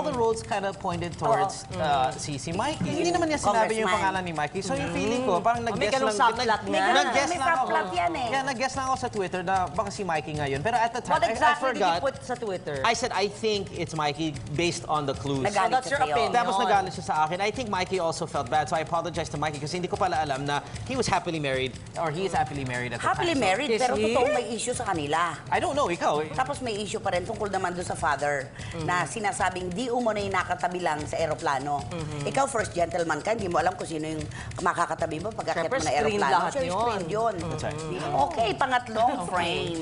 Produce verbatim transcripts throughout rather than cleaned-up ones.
the roads kind of pointed towards uh, si, si Mikey. Hindi naman niya sinabi yung pangalan ni Mikey. So yung feeling ko, parang nag-guess lang. Nag-guess May lang ako. subplot yan eh. Yeah, nag-guess lang ako sa Twitter na baka si Mikey ngayon. Pero at the time, What exactly I, I forgot. did you put sa Twitter? I said, I think it's Mikey based on the clues. Nagalit So that's your siya sa'yo. opinion. Tapos nagalit siya sa akin. I think Mikey also felt bad, so I apologize to Mikey kasi hindi ko pala alam na he was happily married, or he is happily married at the Happily time. So, married, Is pero he? totoong may issue sa kanila. I don't know, ikaw. eh. Tapos may issue pa rin tungkol naman doon sa father na sinasabing di umano yung nakatabi lang sa eroplano. Ikaw first gentleman ka, hindi mo alam kung sino yung makakatabi mo pag akit Siyempre, mo na screen eroplano. lahat Sure, yun. screen yun. That's right. Okay, pangatlong frame.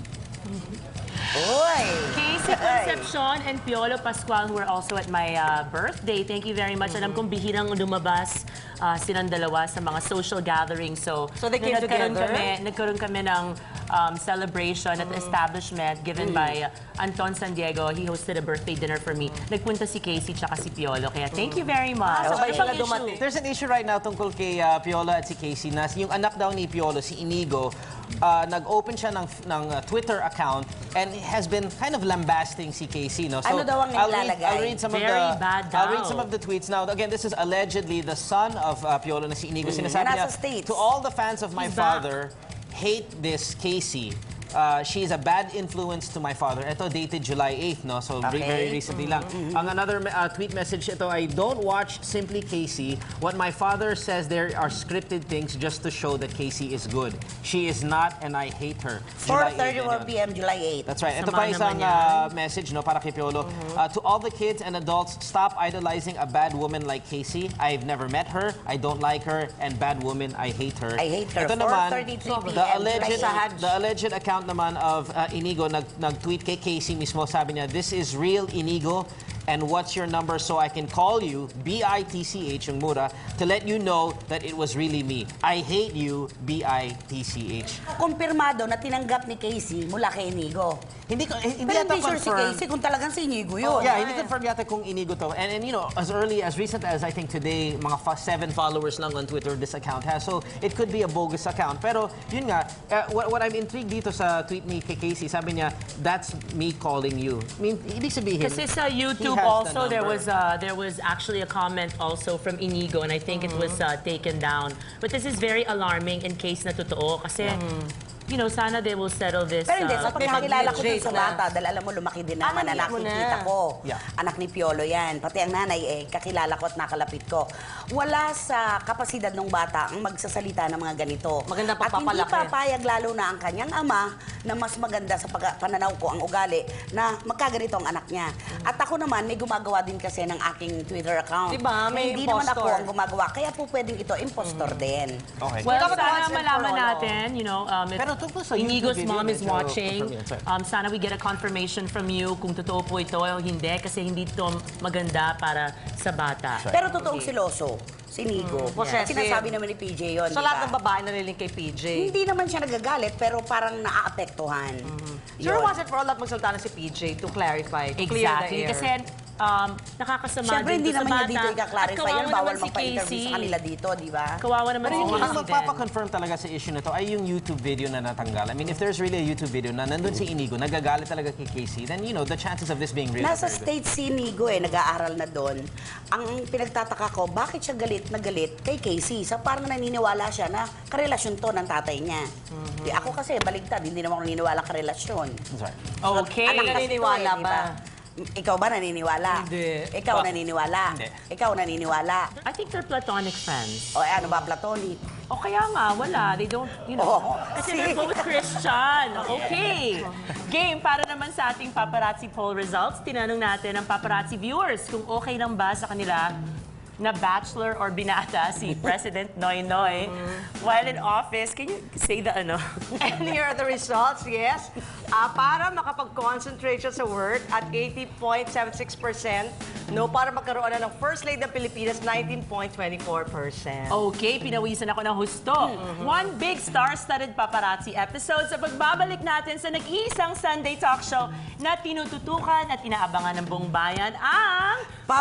Uy! Casey Concepcion and Piolo Pascual, who were also at my uh, birthday. Thank you very much. Alam kong bihirang lumabas uh, silang dalawa sa mga social gatherings. So, So they nung came nagkaroon together? Kami, nagkaroon kami ng um, celebration at the establishment given by uh, Anton San Diego. He hosted a birthday dinner for me. Nagpunta si Casey tsaka si Piolo. Kaya thank you very much. sabay Ano sila bang issue? dumating. There's an issue right now tungkol kay uh, Piolo at si Casey na yung anak daw ni Piolo, si Inigo, uh, nag-open siya ng, ng uh, Twitter account and has been kind of lambasting si Casey. No? Ano daw ang I'll read, nilalagay? I'll read some Very of the bad I'll daw. read some of the tweets now. Again, this is allegedly the son of uh, Piolo na si Inigo. Sinasabi Na nasa niya, States. to all the fans of my He's back. father, hate this Casey. Uh, she is a bad influence to my father. Ito dated July eighth, no? So re- Okay. very recently lang. Ang another uh, tweet message ito ay, don't watch Simply Casey. What my father says there are scripted things just to show that Casey is good. She is not and I hate her. four July eighth, thirty-four ayun. p m July eighth. That's right. Ito Sama pa isang naman uh, message no, para kay Piolo. Uh, to all the kids and adults, stop idolizing a bad woman like Casey. I've never met her. I don't like her. And bad woman, I hate her. I hate her. Ito naman, four thirty-three p m the alleged, July eighth. the alleged account naman of uh, Inigo nag, nag-tweet kay Casey mismo. Sabi niya, this is real Inigo. And what's your number so I can call you, B I T C H yung mura, to let you know that it was really me. I hate you, B I T C H. Kumpirmado na tinanggap ni Casey mula kay Inigo. Hindi ko hindi Pero yata hindi sure si confirmed. Casey kung talagang si Inigo yun. Oh, yeah, hindi confirmed yata kung Inigo to. And, and you know, as early, as recent as I think today, mga fa- seven followers lang on Twitter this account has. So it could be a bogus account. Pero yun nga, uh, what, what I'm intrigued dito sa tweet ni kay Casey, sabi niya, that's me calling you. I mean, ibig sabihin, Kasi sa YouTube he has the also there number. was uh, there was actually a comment also from Inigo and I think it was uh, taken down. But this is very alarming in case na totoo kasi you know, sana they will settle this. Pero hindi, uh, sa pagkakilala ko dun legit sa na. bata, dahil alam mo, lumaki din naman Ah, na nandito mo nakikita na. ko. Yeah. Anak ni Piolo yan. Pati ang nanay, eh, kakilala ko at nakalapit ko. Wala sa kapasidad ng bata ang magsasalita ng mga ganito. Maganda At hindi pagpapalaki. papayag lalo na ang kanyang ama na mas maganda sa pag- pananaw ko ang ugali na magkaganito ang anak niya. At ako naman, may gumagawa din kasi ng aking Twitter account. Diba? May Hindi naman ako impostor. ang gumagawa. Kaya po pwedeng ito, impostor din. okay. Well, Dapat sana once and malaman for all, natin, you know, um, if Pero tungkol sa Inigo's YouTube mom video, is medyo watching, confirm yun, sorry. um, sana we get a confirmation from you kung totoo po ito o hindi kasi hindi ito maganda para sa bata. Pero totoong siloso, si Nigo. Possessive. Sinasabi naman ni P J yun, So di lahat ba? ng babae nalilink kay P J. Hindi naman siya nagagalit, pero parang naaapektuhan. Sure, Yun. was it for all that magsalita na si P J to clarify, to clear the Exactly. air? Kasi um, nakakasama Siyempre, din hindi to sa naman niya bata. dito At i-clarify kawawa yan. Bawal naman si magpa-interview Casey. sa kanila dito, di ba? Kawawa naman Pero si yung Casey ang din. magpapakonfirm talaga sa issue na to ay yung YouTube video na natanggal. I mean, if there's really a YouTube video na nandun si Inigo, nagagalit talaga kay Casey, then you know, the chances of this being real Nasa are very good. state si Nigo eh, nag-aaral na doon. Ang pinagtataka ko, bakit siya galit na galit kay Casey? Sa parang naniniwala siya na karelasyon to ng tatay niya. Di, ako kasi, baligtad, hindi naman ako naniniwala karelasyon. Sorry. Okay. Anak kasi to Naniniwala eh, di ba? Ikaw ba naniniwala? Hindi. Ikaw Ba- naniniwala? Hindi. Ikaw naniniwala? I think they're platonic friends. O eh, ano ba, platonic? O kaya nga, wala. They don't, you know. Oh, kasi see? they're both Christian. Okay. Game, para naman sa ating paparazzi poll results, tinanong natin ang paparazzi viewers kung okay lang ba sa kanila na bachelor or binata si President Noy Noy while in office. Can you say the ano? And here are the results, yes. Ah, para makapag-concentrate siya sa work at eighty point seven six percent. No, para magkaroon na ng First Lady ng Pilipinas, nineteen point two four percent. Okay, pinawisan ako ng husto. One big star-studded paparazzi episode sa pagbabalik natin sa nag-iisang Sunday talk show na tinututukan at inaabangan ng buong bayan ang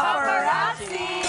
Paparazzi!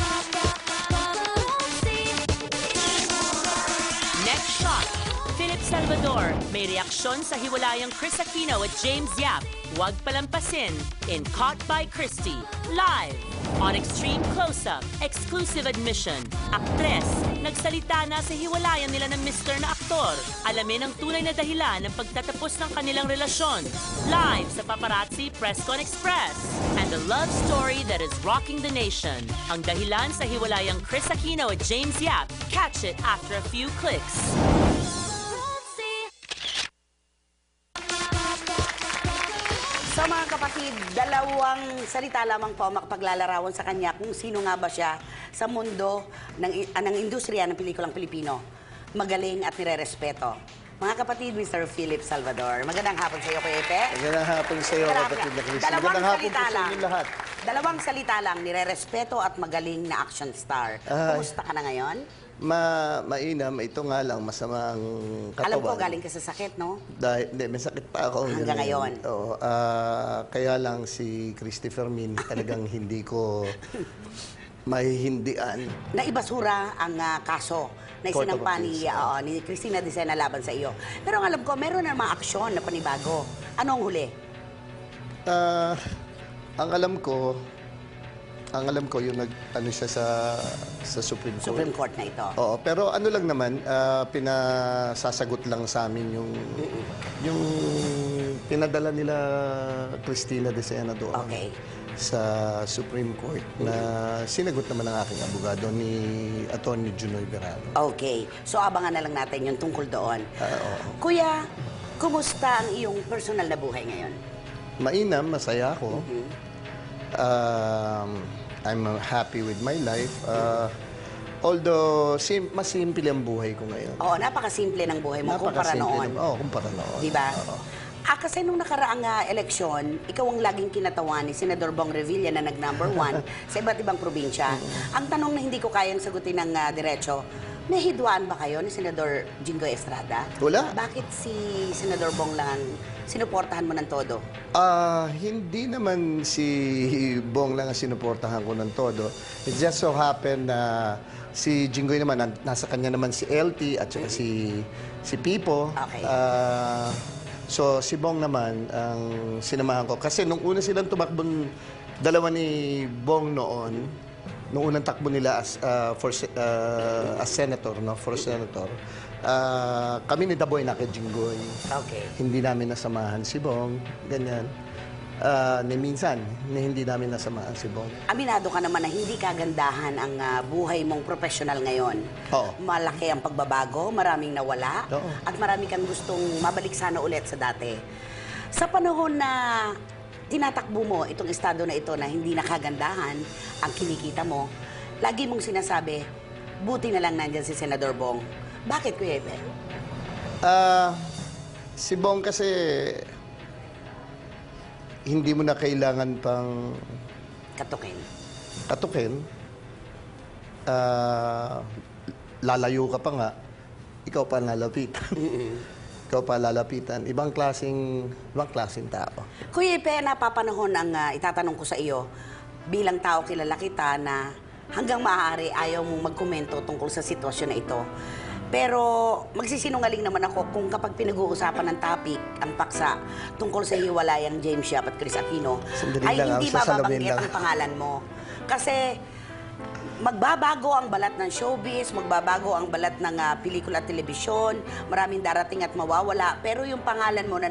Next shot, Philip Salvador may reaksyon sa hiwalayang Chris Aquino at James Yap. Huwag palampasin in Caught by Christie. Live on Extreme Close-Up, exclusive admission. Aktres, nagsalita na sa hiwalayan nila ng mister na aktor. Alamin ang tunay na dahilan ng pagtatapos ng kanilang relasyon. Live sa Paparazzi Presscon Express. And a love story that is rocking the nation. Ang dahilan sa hiwalayang Chris Aquino at James Yap. Catch it after a few clicks. So mga kapatid, dalawang salita lamang po ang makapaglalarawan sa kanya kung sino nga ba siya sa mundo ng, uh, ng industriya ng pelikulang Pilipino. Magaling at nire-respeto. Mga kapatid, mister Philip Salvador. Magandang hapon sa iyo, Kuya Epe. Magandang hapon sa iyo, Magandang kapatid na Chris. Dalawang Magandang hapon salita po sa lang. inyo lahat. Dalawang salita lang, nire-respeto at magaling na action star. Ay. Kumusta ka na ngayon? Ma mainam, ito nga lang, masamang katawan. Alam ko, galing ka sa sakit, no? Dahil, hindi, may sakit pa ako. Hanggang ngayon. Oo. ah, kaya lang si Christopher Min, talagang hindi ko mahihindian. Naibasura ang ah, kaso na Court of isinampa ni, Appeals, oo, ni Cristina Dicena laban sa iyo. Pero ang alam ko, meron na mga aksyon na panibago. Anong huli? Ah, ang alam ko, ang alam ko yung nag ano siya sa sa Supreme Court. Supreme Court na ito. Oo, pero ano lang naman, ah, pinasasagot lang sa amin yung yung pinadala nila Cristina Dicena doon Okay. sa Supreme Court na sinagot naman ng aking abogado ni Attorney Junoy Berano. Okay. So abangan na lang natin yung tungkol doon. Ah, oo. Kuya, kumusta ang iyong personal na buhay ngayon? Mainam, masaya ako. Um, I'm happy with my life. Uh, although, sim mas simple ang buhay ko ngayon. Oo, napakasimple ng buhay mo kumpara Napakasimple noon. ng- Oo, kumpara noon. Di ba? Oo. Ah, kasi nung nakaraang ah, eleksyon, ikaw ang laging kinatawan ni Senador Bong Revilla na nag-number one sa iba't ibang probinsya. Ang tanong na hindi ko kayang sagutin ng ah, diretso, may hidwaan ba kayo ni Senador Jinggoy Estrada? Wala. Bakit si Senador Bong lang ang sinuportahan mo ng todo? Ah, hindi naman si Bong lang ang sinuportahan ko ng todo. It just so happened na si Jinggoy naman, nan- nasa kanya naman si L T at saka si, si Pipo. Okay. Ah, so, si Bong naman ang sinamahan ko. Kasi nung una silang tumakbo, dalawa ni Bong noon, nung unang takbo nila as, ah, for, se- ah, as senator, no? For senator, ah, kami ni Daboy na kay Jinggoy. Okay. Hindi namin nasamahan si Bong, ganyan. Ah, ni minsan, ni hindi namin nasamahan si Bong. Aminado ka naman na hindi kagandahan ang ah, buhay mong profesional ngayon. Oo. Malaki ang pagbabago, maraming nawala, Oo. at marami kang gustong mabalik sana ulit sa dati. Sa panahon na tinatakbo mo itong estado na ito na hindi nakagandahan ang kinikita mo, lagi mong sinasabi, buti na lang nandyan si Senador Bong. Bakit, Kuya Epe? Ah, si Bong kasi hindi mo na kailangan pang Katukin. katukin. Ah, lalayo ka pa nga, ikaw pa lalapitan. Ikaw pa lalapitan. Ibang klaseng, ibang klaseng tao. Kuya Epe, napapanahon ang ah, itatanong ko sa iyo, bilang tao kilala kita na hanggang maaari ayaw mong magkomento tungkol sa sitwasyon na ito. Pero magsisinungaling naman ako kung kapag pinag-uusapan ng topic, ang paksa, tungkol sa hiwalayang James Yap at Chris Aquino, Sandali ay lang, hindi ah, sasalamin mababanggit lang. ang pangalan mo. Kasi magbabago ang balat ng showbiz, magbabago ang balat ng ah, pelikula at telebisyon, maraming darating at mawawala, pero yung pangalan mo na